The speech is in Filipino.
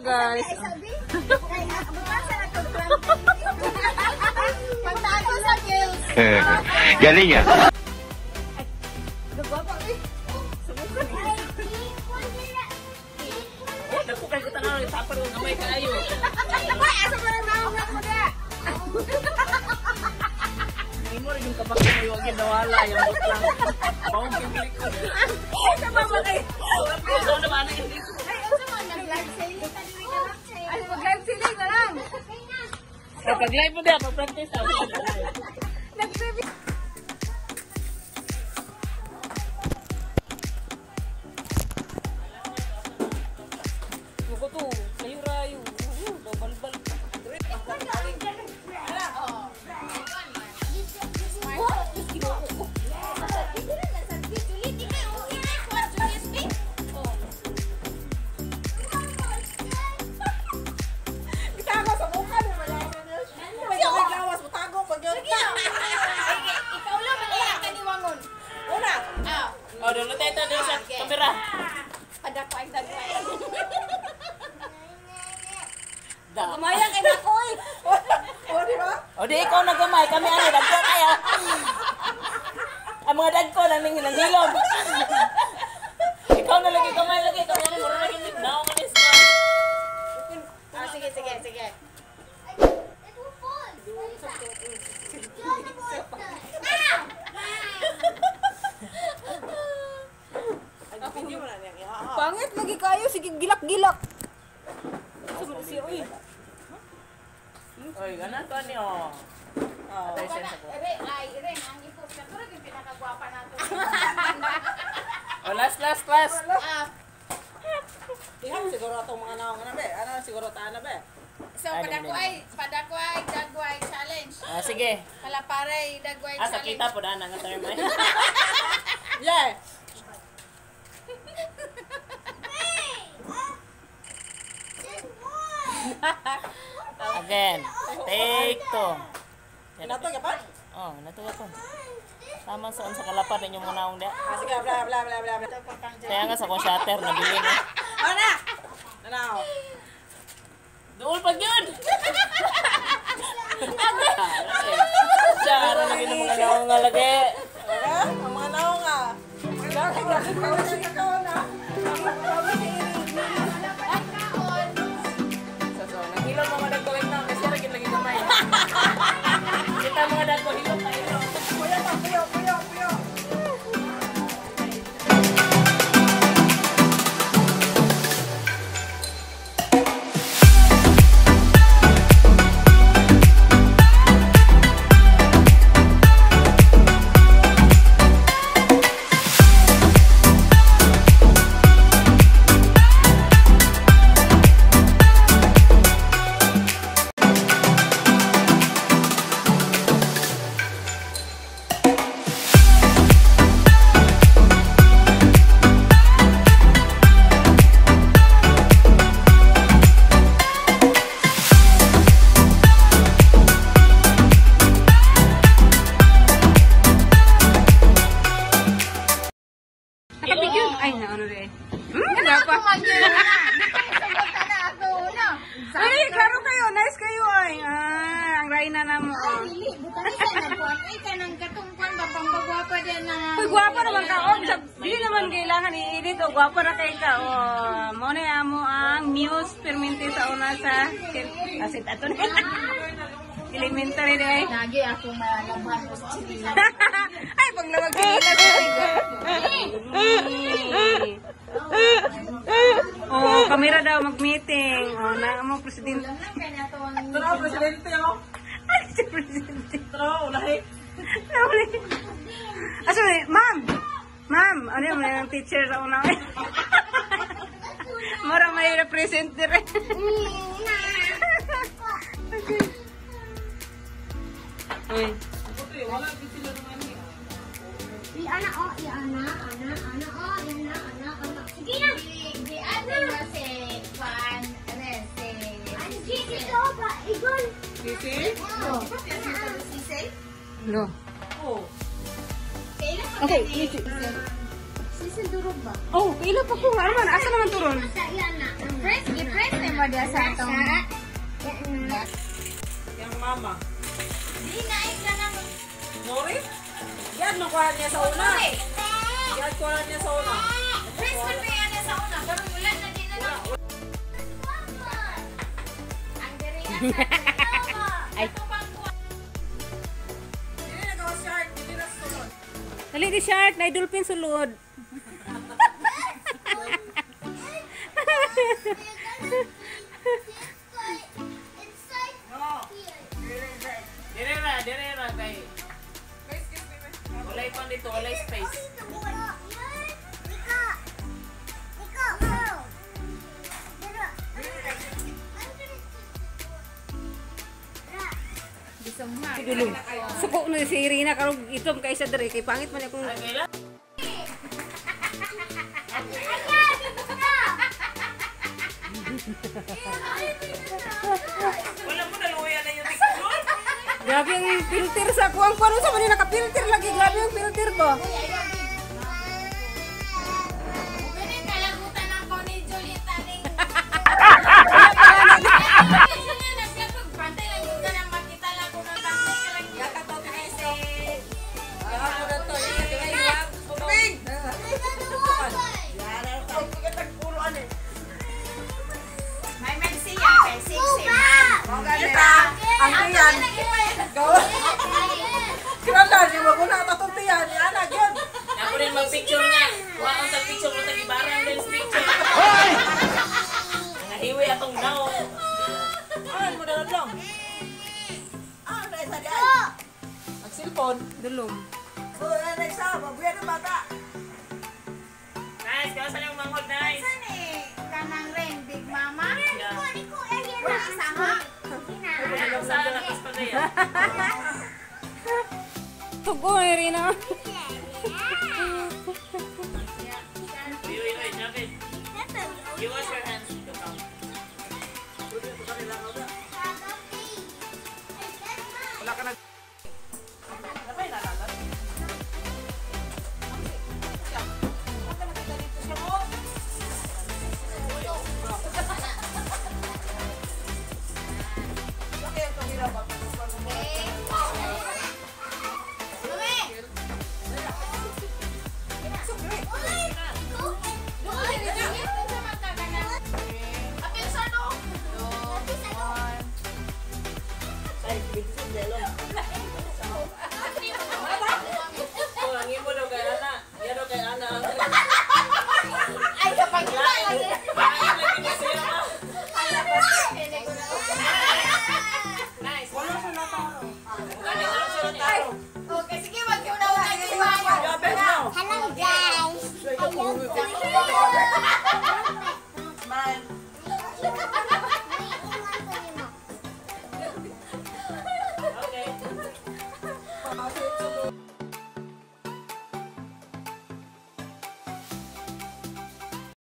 guys. Pagtago sa gills. Galing ya. Nagkukay ko tanong yung tapar ko gamay kayo. Asa mo lang naungan mo na? Hindi mo rin yung kabak na yung agad nawala. Yung butlang. Pawang pibili ko. Asa ba ba kayo? Ito naman na hindi ko. Ay, asa mo nag-live selling? Ay, mag-live selling na lang. Pag-live mo na, pag-practice ako. Nag-baby. Yuko to, sayo-rayo. Balbal. Oh, dulu tayo sa kamera. Padakway. Kumayang kay Dakoy. O, di ba? O di ikaw nagamay, kami ano, dagko kaya. Ang mga dagko lang nang hilom. Ikaw na lagi kamay lagi, kami ano, mura lagi nagdaw manis ka. Ah, sige. Pangit lagi kayo, sige gilak-gilak. Oy, ganan ko niyo. Oh, presensya ko. Ren, ang ipos ka to rin pinakagwapa nato. Oh, last. Tingnan siguro itong mga naong na be. Ano siguro taana be? So, padakway, dagway challenge. Ah, sige. Kalaparay, dagway Sa challenge. kita po daan ang term ay. Yeah! Again. Take two. Nato ka pa? Oh, natuwa ko. Tama sa kalapad ninyong mga naong dia. Ah, sige, bla. Kaya nga sa kong shutter nabili na. Ana! Ano? Doon pag yun! Siya, ano lagi ng mga naong nga lagi? Ang mga naong nga. So, naghilom mga dagko wait na. Kasi lagi gamay. Kita mga dagko, hilom na hilom. Puyo. Ay, naano rin. Wala pa. Ay, klaro kayo. Nice kayo ay. Ang Raina na mo. Dili, bukan isa na po. Ay, kanang katungkwan ba pang bagwapa din na... Uy, guwapo naman ka. Hindi naman kailangan i-edit. O, guwapo na kayo ka. O, muna mo ang Muse Permente sa una sa... Kasi ato na. Elementary day. Lagi ako malabhan ko sa chilila. Ay, pag lamag chilila. Oh, kamera daw mag-meeting. Oh, na mo presidente. Tara, presidente ako. Ay, si presidente. Tara, ulahi. Sorry, ma'am, ano yung teacher sa una? Mura may represent rin. Uy. Wala sila naman eh. Ana, oh, ana. Sige na. Di ana. Kasi, fan, si... Ano, Gigi to ba? Igol. Sisi? No. Oh. Kailan Okay, Sisi. bisan durog ba? Oh, ilo pa ko nga man. Asa naman turon? Sa iyan na. I-press na mo dia sa atong. Yung mama. Di na ka nang. Nori? Yan, makuha niya sa una. Yan, kuha niya sa una. Press man pa yan sa una. Pero wala na din na lang. Ang diri na sa Ay. Hindi na gawa shark. Hindi na sunod. Dali di shark, na dolphin sulod. No. Dire ra kay. Walay pan dito, walay space. Dulong. Suko na si Irina karong itom kay isa diri kay pangit man akong Ay, kailan? Wala mo naluya na yung TikTok. grabe ang filter sa kuang kuno sa man naka-filter lagi grabe ang filter ko. Ang tiyan. Gawa. Kinala, di ba ko nakatatutiyan? Anak yun. Ako rin mag-picture nga. Kuha ang tag-picture mo tag-ibarang din sa picture. Nangahiwi atong daw. Ano mo na lang? Ano na isa di ay? Mag-cellphone. Dulong. So, ano isa? Mabuya ng bata. Nice, kawasan yung manghod, nice. Kanang rin, Big Mama. Yeah. Wala isa ha? Saan lakas pa na yan? Tugo Irina. Uy, David. Iwas